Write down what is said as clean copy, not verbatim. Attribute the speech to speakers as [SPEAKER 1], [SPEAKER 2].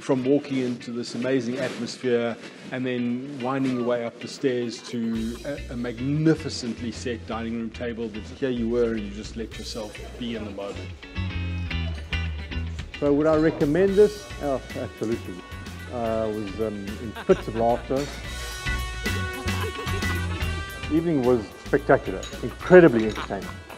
[SPEAKER 1] from walking into this amazing atmosphere and then winding your way up the stairs to a magnificently set dining room table, that here you were and you just let yourself be in the moment.
[SPEAKER 2] So would I recommend this? Oh, absolutely. I was in fits of laughter. Evening was spectacular, incredibly entertaining.